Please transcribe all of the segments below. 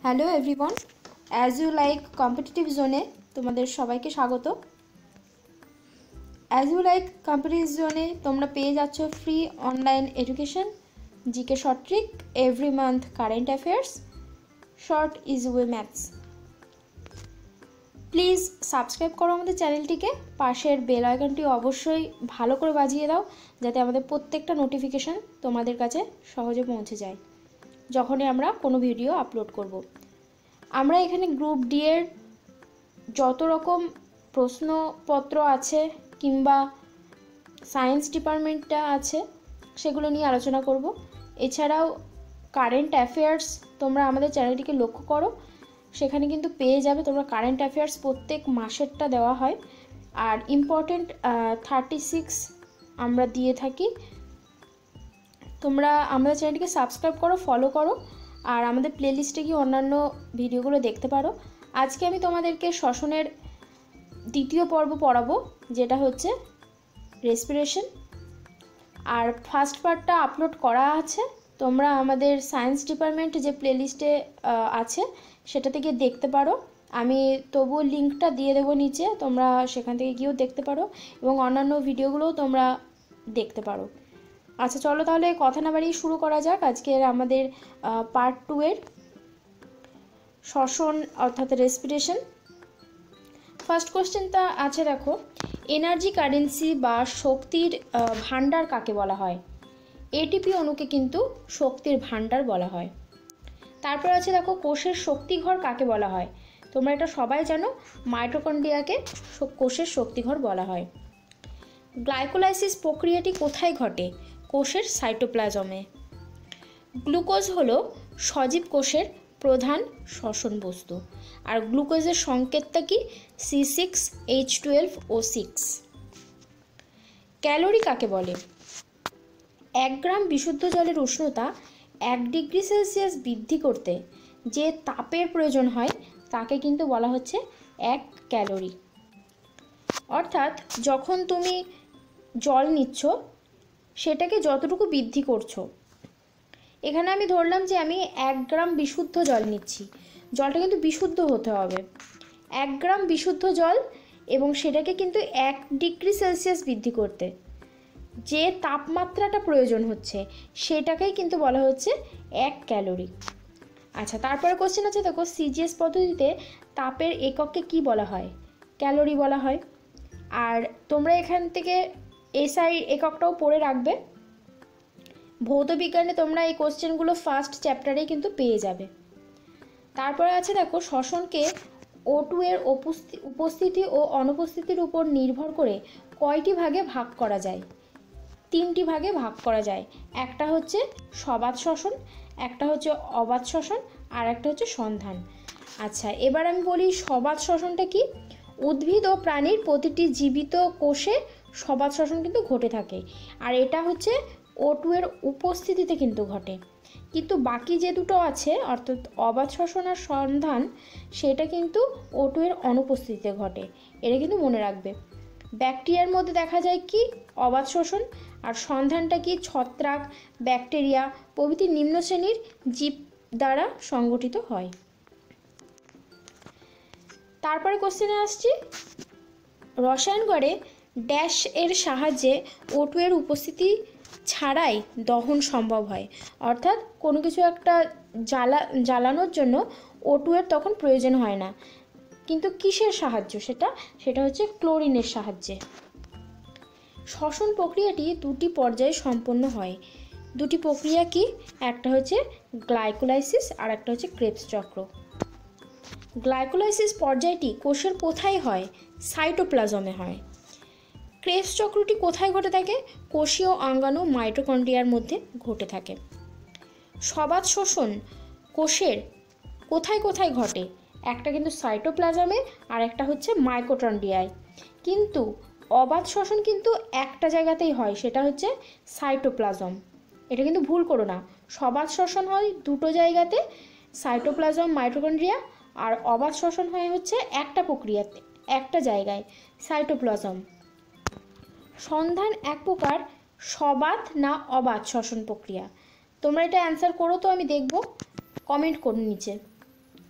Hello everyone, as you like competitive জোনে তোমাদের সবাইকে স্বাগত। অ্যাজ ইউ লাইক কম্পিটিটিভ জোনে তোমরা পেয়ে যাচ্ছ free online education, GK short trick, every month current affairs, short easy way maths. Please subscribe করো আমাদের চ্যানেলটিকে, পাশের বেল আইকনটি অবশ্যই ভালো করে বাজিয়ে দাও যাতে আমাদের প্রত্যেকটা নোটিফিকেশান তোমাদের কাছে সহজে পৌঁছে যায় যখনই আমরা কোনো ভিডিও আপলোড করব। আমরা এখানে গ্রুপ ডি এর যত রকম প্রশ্নপত্র আছে কিংবা সায়েন্স ডিপার্টমেন্টটা আছে সেগুলো নিয়ে আলোচনা করব। এছাড়াও কারেন্ট অ্যাফেয়ার্স তোমরা আমাদের চ্যানেলটিকে লক্ষ্য করো, সেখানে কিন্তু পেয়ে যাবে তোমরা কারেন্ট অ্যাফেয়ার্স প্রত্যেক মাসেরটা দেওয়া হয়। আর ইম্পর্টেন্ট 36 আমরা দিয়ে থাকি। তোমরা আমাদের চ্যানেলটিকে সাবস্ক্রাইব করো, ফলো করো, আর আমাদের প্লেলিস্টে গিয়ে অন্যান্য ভিডিওগুলো দেখতে পারো। আজকে আমি তোমাদেরকে শ্বসনের দ্বিতীয় পর্ব পড়াবো, যেটা হচ্ছে রেসপিরেশন। আর ফার্স্ট পার্টটা আপলোড করা আছে, তোমরা আমাদের সায়েন্স ডিপার্টমেন্ট যে প্লেলিস্টে আছে সেটা থেকে দেখতে পারো। আমি তবুও লিঙ্কটা দিয়ে দেবো নিচে, তোমরা সেখান থেকে গিয়েও দেখতে পারো এবং অন্যান্য ভিডিওগুলোও তোমরা দেখতে পারো। আচ্ছা চলো তাহলে কথা না বাড়িয়ে শুরু করা যাক আজকের আমাদের পার্ট 2 এর শ্বসন অর্থাৎ রেসপিরেশন। ফার্স্ট কোশ্চেনটা আছে, দেখো, এনার্জি কারেন্সি বা শক্তির ভাণ্ডার কাকে বলা হয়? এটিপি অণুকে কিন্তু শক্তির ভাণ্ডার বলা হয়। তারপর আছে, দেখো, কোষের শক্তিঘর কাকে বলা হয়? তোমরা এটা সবাই জানো, মাইটোকন্ড্রিয়াকে কোষের শক্তিঘর বলা হয়। গ্লাইকোলাইসিস প্রক্রিয়াটি কোথায় ঘটে? কোষের সাইটোপ্লাজমে। গ্লুকোজ হলো সজীব কোষের প্রধান শ্বসন বস্তু। আর গ্লুকোজের সংকেতটা কি? C6H12O6। ক্যালোরি কাকে বলে? 1 গ্রাম বিশুদ্ধ জলের উষ্ণতা 1 ডিগ্রি সেলসিয়াস বৃদ্ধি করতে যে তাপের প্রয়োজন হয় তাকে কিন্তু বলা হচ্ছে 1 ক্যালোরি। অর্থাৎ যখন তুমি জল নিচ্ছ সেটাকে যতটুকু বৃদ্ধি করছো, এখানে আমি ধরলাম যে আমি 1 গ্রাম বিশুদ্ধ জল নিচ্ছি, জলটা কিন্তু বিশুদ্ধ হতে হবে। 1 গ্রাম বিশুদ্ধ জল এবং সেটাকে কিন্তু 1 ডিগ্রি সেলসিয়াস বৃদ্ধি করতে যে তাপমাত্রাটা প্রয়োজন হচ্ছে সেটাকেই কিন্তু বলা হচ্ছে 1 ক্যালোরি। আচ্ছা, তারপরে কোশ্চেন আছে, দেখো, সিজিএস পদ্ধতিতে তাপের এককে কি বলা হয়? ক্যালোরি বলা হয়। আর তোমরা এখান থেকে এসআই এককটাও পড়ে রাখবে। ভৌতবিজ্ঞানে তোমরা এই কোশ্চেনগুলো ফার্স্ট চ্যাপ্টারেই কিন্তু পেয়ে যাবে। তারপরে আছে, দেখো, শ্বসনকে O2 এর উপস্থিতি ও অনুপস্থিতির উপর নির্ভর করে কয়টি ভাগে ভাগ করা যায়? 3টি ভাগে ভাগ করা যায়। একটা হচ্ছে সবাত শ্বসন, একটা হচ্ছে অবাত শ্বসন, আর একটা হচ্ছে সন্ধান। আচ্ছা, এবার আমি বলি সবাত শ্বসনটা কি। উদ্ভিদ ও প্রাণীর প্রতিটি জীবিত কোষে সবাত শ্বসন কিন্তু ঘটে থাকে, আর এটা হচ্ছে O2 এর উপস্থিতিতে কিন্তু ঘটে। কিন্তু বাকি যে দুটো আছে অর্থাৎ অবাত শ্বসন আর সন্ধান, সেটা কিন্তু O2 এর অনুপস্থিতিতে ঘটে। এটা কিন্তু মনে রাখবে। ব্যাকটেরিয়ার মধ্যে দেখা যায় কি? অবাত শোষণ। আর সন্ধানটা কি? ছত্রাক, ব্যাকটেরিয়া প্রভৃতি নিম্ন শ্রেণীর জীব দ্বারা সংগঠিত হয়। তারপরে কোশ্চেনে আসছি, রসায়নঘরে ড্যাশ এর সাহায্যে O2 এর উপস্থিতি ছাড়াই দহন সম্ভব হয়। অর্থাৎ কোনো কিছু একটা জ্বালানোর জন্য O2 এর তখন প্রয়োজন হয় না, কিন্তু কিসের সাহায্য? সেটা হচ্ছে ক্লোরিনের সাহায্যে। শ্বসন প্রক্রিয়াটি 2টি পর্যায়ে সম্পন্ন হয়। 2টি প্রক্রিয়া কি? একটা হচ্ছে গ্লাইকোলাইসিস আর একটা হচ্ছে ক্রেবস চক্র। গ্লাইকোলাইসিস পর্যায়টি কোষের কোথায় হয়? সাইটোপ্লাজমে হয়। ক্রেবস চক্রটি কোথায় ঘটে থাকে? কোষীয় অঙ্গাণু মাইটোকন্ড্রিয়ার মধ্যে ঘটে থাকে। সবাত শোষণ কোষের কোথায় কোথায় ঘটে? একটা কিন্তু সাইটোপ্লাজমে আর একটা হচ্ছে মাইটোকন্ড্রিয়ায়। কিন্তু অবাত শ্বসন কিন্তু একটা জায়গাতেই হয়, সেটা হচ্ছে সাইটোপ্লাজম। এটা কিন্তু ভুল করো না, সবাত শ্বসন হয় দুটো জায়গাতে, সাইটোপ্লাজম মাইটোকন্ড্রিয়া, আর অবাত শ্বসন হয় হচ্ছে একটা প্রক্রিয়াতে একটা জায়গায়, সাইটোপ্লাজম। সন্ধান এক প্রকার সবাত না অবাত শ্বসন প্রক্রিয়া? তোমরা এটা অ্যান্সার করো তো, আমি দেখব, কমেন্ট করো নিচে।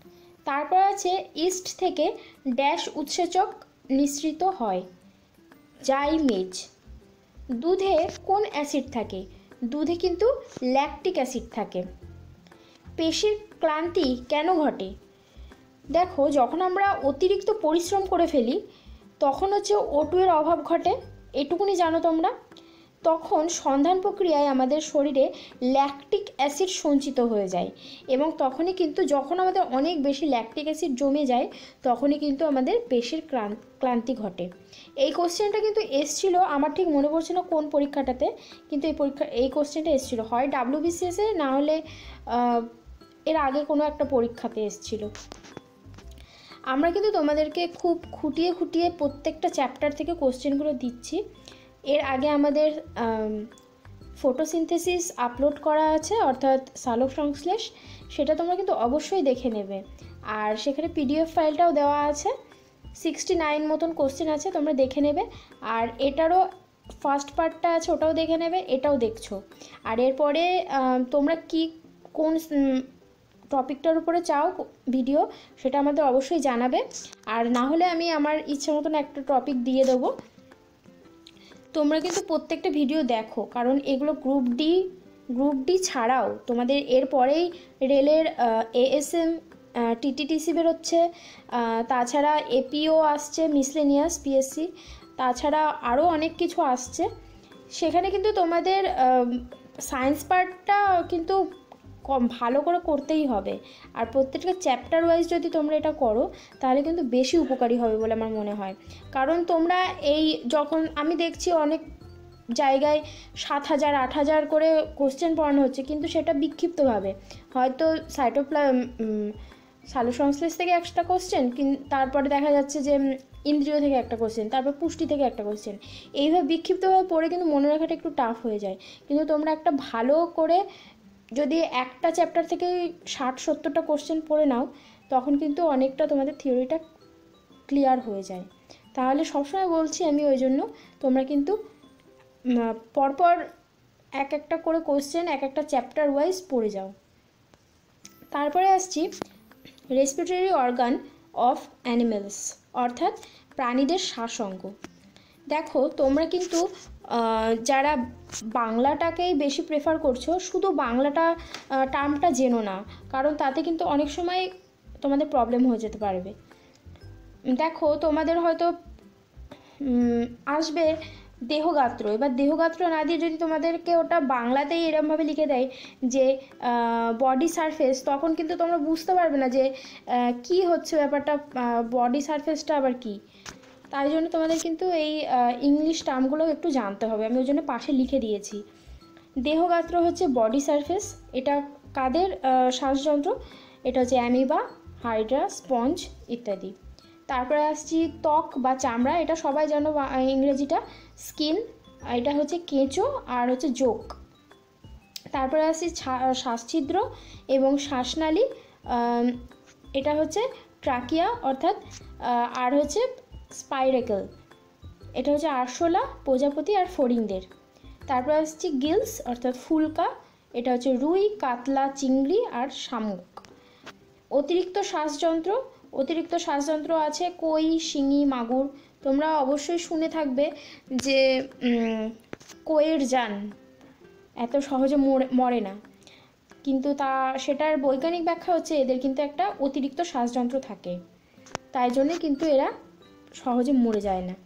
তারপর আছে ইস্ট থেকে ড্যাশ উৎসেচক নিঃসৃত হয়, জাইমেজ। দুধে কোন অ্যাসিড থাকে? দুধে কিন্তু ল্যাকটিক অ্যাসিড থাকে। পেশির ক্লান্তি কেন ঘটে? দেখো, যখন আমরা অতিরিক্ত পরিশ্রম করে ফেলি তখন হচ্ছে O2 এর অভাব ঘটে, এটুকুনি জানো তোমরা। তখন সন্ধান প্রক্রিয়ায় আমাদের শরীরে ল্যাকটিক অ্যাসিড সঞ্চিত হয়ে যায়, এবং তখনই কিন্তু যখন আমাদের অনেক বেশি ল্যাকটিক অ্যাসিড জমে যায় তখনই কিন্তু আমাদের পেশির ক্লান্তি ঘটে। এই কোশ্চেনটা কিন্তু এসছিল, আমার ঠিক মনে পড়ছে না কোন পরীক্ষাটাতে, কিন্তু এই কোশ্চেনটা এসছিল হয় WBCS-এ, না হলে এর আগে কোনো একটা পরীক্ষাতে এসছিল। আমরা কিন্তু তোমাদেরকে খুব খুঁটিয়ে খুঁটিয়ে প্রত্যেকটা চ্যাপ্টার থেকে কোশ্চেনগুলো দিচ্ছি। এর আগে আমাদের ফটোসিনথেসিস আপলোড করা আছে, অর্থাৎ সালোক সংশ্লেষ, সেটা তোমরা কিন্তু অবশ্যই দেখে নেবে। আর সেখানে PDF ফাইলটাও দেওয়া আছে, 69 মতন কোশ্চেন আছে, তোমরা দেখে নেবে। আর এটারও ফার্স্ট পার্টটা আছে, ওটাও দেখে নেবে, এটাও দেখছো। আর এরপরে তোমরা কোন টপিকটার উপরে চাও ভিডিও, সেটা আমাদের অবশ্যই জানাবে। আর না হলে আমি আমার ইচ্ছে মতন একটা টপিক দিয়ে দেবো। তোমরা কিন্তু প্রত্যেকটা ভিডিও দেখো, কারণ এগুলো গ্রুপ ডি ছাড়াও তোমাদের এরপরেই রেলের ASM TTTC বেরোচ্ছে, তাছাড়া APO আসছে, মিসলেনিয়াস PSC, তাছাড়া আরও অনেক কিছু আসছে। সেখানে কিন্তু তোমাদের সায়েন্স পার্টটা কিন্তু ভালো করে করতেই হবে। আর প্রত্যেকটা চ্যাপ্টার ওয়াইজ যদি তোমরা এটা করো তাহলে কিন্তু বেশি উপকারী হবে বলে আমার মনে হয়। কারণ তোমরা যখন আমি দেখছি অনেক জায়গায় 7,000 8,000 করে কোশ্চেন পড়ানো হচ্ছে, কিন্তু সেটা বিক্ষিপ্তভাবে, হয়তো সালোকসংশ্লেষ থেকে একটা কোশ্চেন, তারপরে দেখা যাচ্ছে যে ইন্দ্রিয় থেকে একটা কোশ্চেন, তারপর পুষ্টি থেকে একটা কোশ্চেন, এইভাবে বিক্ষিপ্তভাবে পড়ে কিন্তু মনে রাখাটা একটু টাফ হয়ে যায়। কিন্তু তোমরা একটা ভালো করে যদি একটা চ্যাপ্টার থেকে 60-70টা কোশ্চেন পড়ে নাও তখন কিন্তু অনেকটা তোমাদের থিওরিটা ক্লিয়ার হয়ে যায়। তাহলে সবসময় বলছি আমি, ওই জন্য তোমরা কিন্তু পরপর একটা করে কোশ্চেন একটা চ্যাপ্টার ওয়াইজ পড়ে যাও। তারপরে আসছি রেসপিরেটরি অর্গান অফ অ্যানিমেলস, অর্থাৎ প্রাণীদের শ্বাসঅঙ্গ। দেখো, তোমরা কিন্তু যারা বাংলাটাকেই বেশি প্রেফার করছো, শুধু বাংলাটা টার্মটা জেনো না, কারণ তাতে কিন্তু অনেক সময় তোমাদের প্রবলেম হয়ে যেতে পারবে। দেখো, তোমাদের হয়তো আসবে দেহগাত্র, এবার দেহগাত্র না দিয়ে যদি তোমাদেরকে ওটা বাংলাতেই এরমভাবে লিখে দেয় যে বডি সারফেস, তখন কিন্তু তোমরা বুঝতে পারবে না যে কি হচ্ছে ব্যাপারটা, বডি সারফেসটা আবার কি। তাই জন্য তোমাদের কিন্তু এই ইংলিশ টার্মগুলো একটু জানতে হবে, আমি ওই জন্য পাশে লিখে দিয়েছি। দেহগাত্র হচ্ছে বডি সারফেস, এটা কাদের শ্বাসযন্ত্র? এটা হচ্ছে অ্যামিবা, হাইড্রা, স্পঞ্জ ইত্যাদি। তারপরে আসছি ত্বক বা চামড়া, এটা সবাই জানো ইংরেজিটা স্কিন, এটা হচ্ছে কেঁচো আর হচ্ছে জোক। তারপরে আসছি শ্বাসছিদ্র এবং শ্বাসনালী, এটা হচ্ছে ট্রাকিয়া অর্থাৎ, আর হচ্ছে স্পাইরেকল, এটা হচ্ছে আরশোলা, প্রজাপতি আর ফড়িংদের। তারপর আসছে গিলস অর্থাৎ ফুলকা, এটা হচ্ছে রুই, কাতলা, চিংড়ি আর শামুক। অতিরিক্ত শ্বাসযন্ত্র আছে কই, শিঙি, মাগুর। তোমরা অবশ্যই শুনে থাকবে যে কোয়ের জান এত সহজে মরে না, কিন্তু সেটার বৈজ্ঞানিক ব্যাখ্যা হচ্ছে এদের কিন্তু একটা অতিরিক্ত শ্বাসযন্ত্র থাকে, তাই জন্যে কিন্তু এরা সহজে মরে যায় না।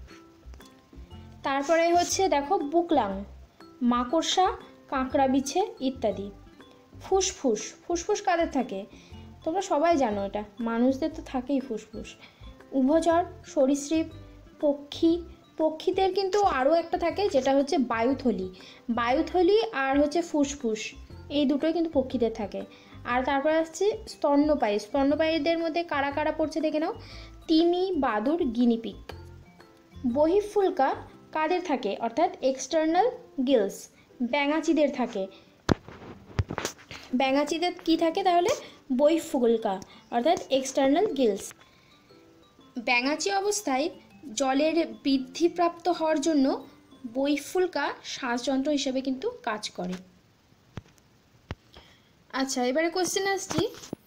তারপরে হচ্ছে দেখো বুকলাং, মাকড়সা, কাঁকড়া বিছে ইত্যাদি। ফুসফুস কাদের থাকে? তোমরা সবাই জানো, এটা মানুষদের তো থাকেই ফুসফুস। উভচর, সরীসৃপ, পক্ষীদের কিন্তু আরও একটা থাকে, যেটা হচ্ছে বায়ুথলি আর হচ্ছে ফুসফুস, এই দুটোই কিন্তু পক্ষীদের থাকে। আর তারপর আসছে স্তন্যপায়ীদের মধ্যে কারা কারা পড়ছে দেখে নাও, তিমি, বাদুড়, গিনিপিগ। বহিঃফুলকা কাদের থাকে? অর্থাৎ এক্সটার্নাল গিলস, ব্যাঙাচিদের থাকে। ব্যাঙাচিদের কি থাকে তাহলে? বহিঃফুলকা অর্থাৎ এক্সটার্নাল গিলস। ব্যাঙাচি অবস্থায় জলের বৃদ্ধিপ্রাপ্ত হওয়ার জন্য বহিঃফুলকা শ্বাসযন্ত্র হিসেবে কিন্তু কাজ করে। আচ্ছা, এবারে কোশ্চেন আসছি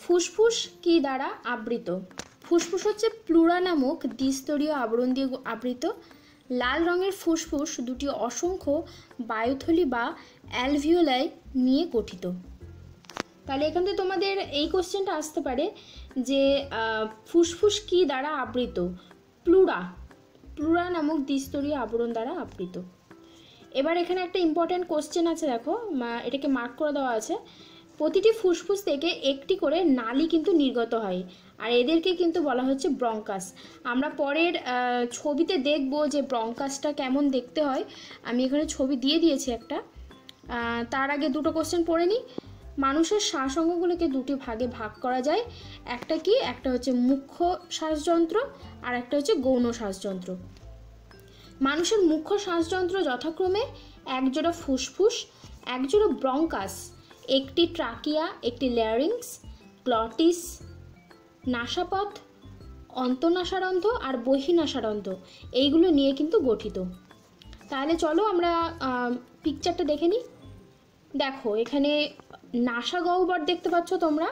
ফুসফুস কি দ্বারা আবৃত? ফুসফুস হচ্ছে প্লুরা নামক দ্বিস্তরীয় আবরণ দিয়ে আবৃত। লাল রঙের ফুসফুস দুটি অসংখ্য বায়ুথলি বা অ্যালভিওলাই নিয়ে গঠিত। তাহলে এখান থেকে তোমাদের এই কোশ্চেনটা আসতে পারে যে ফুসফুস কি দ্বারা আবৃত? প্লুরা নামক দ্বিস্তরীয় আবরণ দ্বারা আবৃত। এবার এখানে একটা ইম্পর্ট্যান্ট কোশ্চেন আছে, দেখো এটাকে মার্ক করে দেওয়া আছে। প্রতিটি ফুসফুস থেকে একটি করে নালী কিন্তু নির্গত হয়, আর এদেরকে কিন্তু বলা হচ্ছে ব্রঙ্কাস। আমরা পরের ছবিতে দেখব যে ব্রঙ্কাসটা কেমন দেখতে হয়। আমি এখানে ছবি দিয়ে দিয়েছি একটা। তার আগে দুটো কোশ্চেন পড়ে নিই। মানুষের শ্বাসঅঙ্গগুলোকে দুটি ভাগে ভাগ করা যায়। একটা কি? একটা হচ্ছে মুখ্য শ্বাসযন্ত্র আর একটা হচ্ছে গৌণ শ্বাসযন্ত্র। মানুষের মুখ্য শ্বাসযন্ত্র যথাক্রমে একজোড়া ফুসফুস, একজোড়া ব্রঙ্কাস, একটি ট্রাকিয়া, একটি ল্যারিংস, গ্লটিস, নাসাপথ, অন্তঃনাসারন্ধ্র আর বহিঃনাসারন্ধ্র, এইগুলো নিয়ে কিন্তু গঠিত। তাহলে চলো আমরা পিকচারটা দেখে নিই। দেখো এখানে নাসা গহ্বর দেখতে পাচ্ছ তোমরা,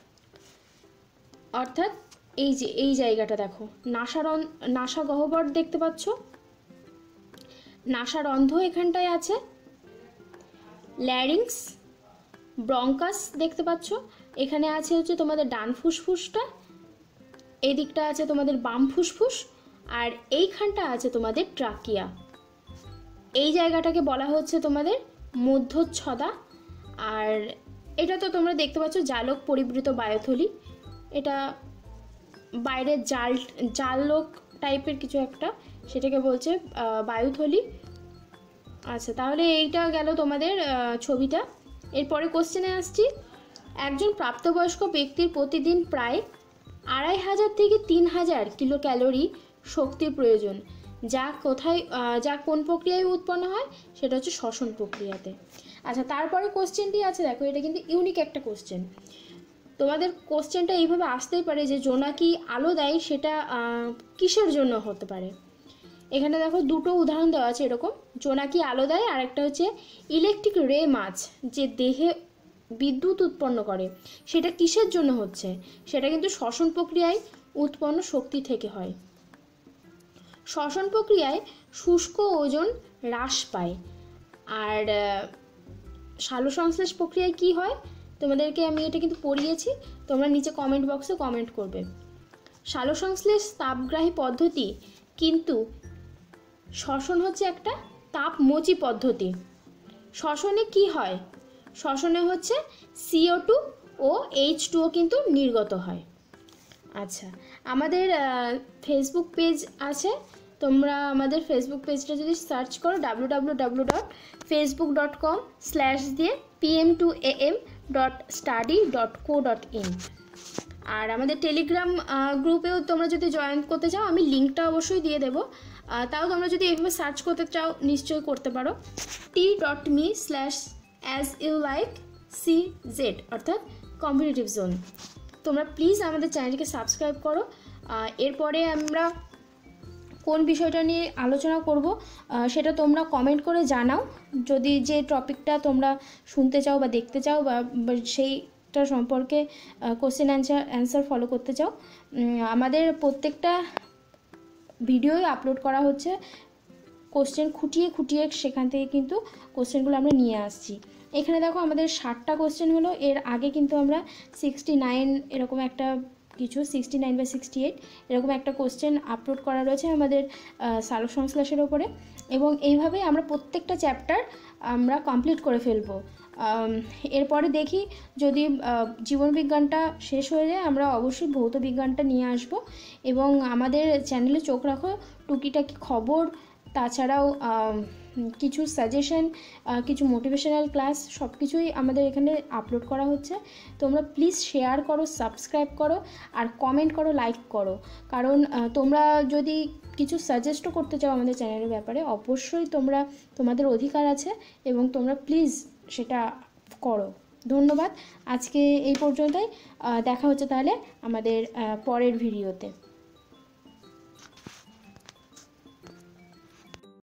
অর্থাৎ এই যে এই জায়গাটা দেখো নাসা গহ্বর দেখতে পাচ্ছ। নাসারন্ধ্র এখানটায় আছে, ল্যারিংস, ব্রঙ্কাস দেখতে পাচ্ছ। এখানে আছে হচ্ছে তোমাদের ডান ফুসফুসটা, এই দিকটা আছে তোমাদের বাম ফুসফুস, আর এইখানটা আছে তোমাদের ট্রাকিয়া। এই জায়গাটাকে বলা হচ্ছে তোমাদের মধ্যচ্ছদা। আর এটা তো তোমরা দেখতে পাচ্ছ জালক পরিবৃত বায়ুথলি, এটা বাইরের জালক টাইপের কিছু একটা, সেটাকে বলছে বায়ুথলি। আচ্ছা, তাহলে এইটা গেল তোমাদের ছবিটা। এরপরে কোশ্চেনে আসছি। একজন প্রাপ্তবয়স্ক ব্যক্তির প্রতিদিন প্রায় 2500 থেকে 3000 কিলো ক্যালোরি শক্তির প্রয়োজন, যা কোন প্রক্রিয়ায় উৎপন্ন হয়? সেটা হচ্ছে শ্বসন প্রক্রিয়াতে। আচ্ছা, তারপরে কোশ্চেনটি আছে, দেখো এটা কিন্তু ইউনিক একটা কোশ্চেন। তোমাদের কোশ্চেনটা এইভাবে আসতেই পারে যে জোনাকি আলো দেয়, সেটা কিসের জন্য হতে পারে? এখানে দেখো দুটো উদাহরণ দেওয়া আছে এরকম, জোনাকি আলো দেয় আর একটা হচ্ছে ইলেকট্রিক রে মাছ যে দেহে বিদ্যুৎ উৎপন্ন করে, সেটা কিসের জন্য হচ্ছে? সেটা কিন্তু শ্বসন প্রক্রিয়ায় উৎপন্ন শক্তি থেকে হয়। শ্বসন প্রক্রিয়ায় শুষ্ক ওজন হ্রাস পায়। আর সালোকসংশ্লেষ প্রক্রিয়ায় কি হয়? তোমাদেরকে আমি এটা কিন্তু পড়িয়েছি, তোমরা নিচে কমেন্ট বক্সে কমেন্ট করবে। সালোকসংশ্লেষ তাপগ্রাহী পদ্ধতি, কিন্তু শ্বসন হচ্ছে একটা তাপমোচী পদ্ধতি। শ্বসনে কি হয়? শ্বসনে হচ্ছে CO2 ও H2O কিন্তু নির্গত হয়। আচ্ছা, আমাদের ফেসবুক পেজ আছে, তোমরা আমাদের ফেসবুক পেজটা যদি সার্চ করো www.facebook.com/pm2am.study.co.in। আর আমাদের টেলিগ্রাম গ্রুপেও তোমরা যদি জয়েন করতে চাও, আমি লিঙ্কটা অবশ্যই দিয়ে দেবো। তাও তোমরা যদি এইভাবে সার্চ করতে চাও নিশ্চয়ই করতে পারো, t.me/as-you-like-cz, অর্থাৎ কম্পিটিটিভ জোন। তোমরা প্লিজ আমাদের চ্যানেলটিকে সাবস্ক্রাইব করো। এরপরে আমরা কোন বিষয়টা নিয়ে আলোচনা করব সেটা তোমরা কমেন্ট করে জানাও। যদি যে টপিকটা তোমরা শুনতে চাও বা দেখতে চাও বা সেইটা সম্পর্কে কোশ্চেন অ্যান্সার ফলো করতে চাও, আমাদের প্রত্যেকটা ভিডিওই আপলোড করা হচ্ছে কোশ্চেন খুঁটিয়ে খুঁটিয়ে, সেখান থেকে কিন্তু কোশ্চেনগুলো আমরা নিয়ে আসছি। এখানে দেখো আমাদের 60টা কোশ্চেন হলো, এর আগে কিন্তু আমরা 69 এরকম একটা কিছু 69 বা 68 এরকম একটা কোশ্চেন আপলোড করা রয়েছে আমাদের সালোকসংশ্লেষের ওপরে, এবং এইভাবেই আমরা প্রত্যেকটা চ্যাপ্টার আমরা কমপ্লিট করে ফেলবো। এরপরে দেখি যদি জীবনবিজ্ঞানটা শেষ হয়ে যায়, আমরা অবশ্যই ভৌত বিজ্ঞানটা নিয়ে আসব। এবং আমাদের চ্যানেলে চোখ রাখো, টুকিটাকি খবর, তাছাড়াও কিছু সাজেশন, কিছু মোটিভেশনাল ক্লাস, সব কিছুই আমাদের এখানে আপলোড করা হচ্ছে। তোমরা প্লিজ শেয়ার করো, সাবস্ক্রাইব করো, আর কমেন্ট করো, লাইক করো। কারণ তোমরা যদি কিছু সাজেস্টও করতে চাও আমাদের চ্যানেলের ব্যাপারে, অবশ্যই তোমাদের অধিকার আছে, এবং তোমরা প্লিজ সেটা করো। ধন্যবাদ। আজকে এই পর্যন্তই, দেখা হচ্ছে তাহলে আমাদের পরের ভিডিওতে।